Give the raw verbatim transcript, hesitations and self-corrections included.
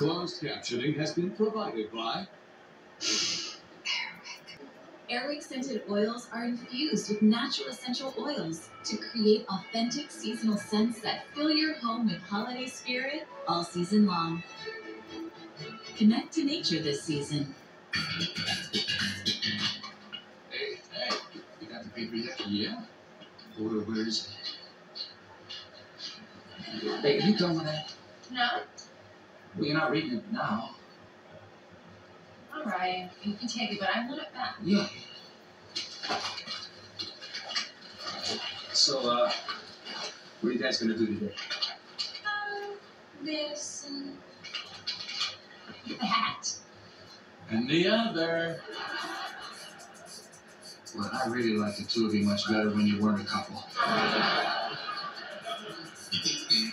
Closed captioning has been provided by... Airwick scented oils are infused with natural essential oils to create authentic seasonal scents that fill your home with holiday spirit all season long. Connect to nature this season. Hey, hey, you got the paper yet? Yeah. Where, where is it? Hey, are you done with that? No? Well, you're not reading it now. All right, you can take it, but I want it back. Yeah. So, uh, what are you guys gonna do today? Um, this and that. And the other. Well, I really like the two of you much better when you weren't a couple.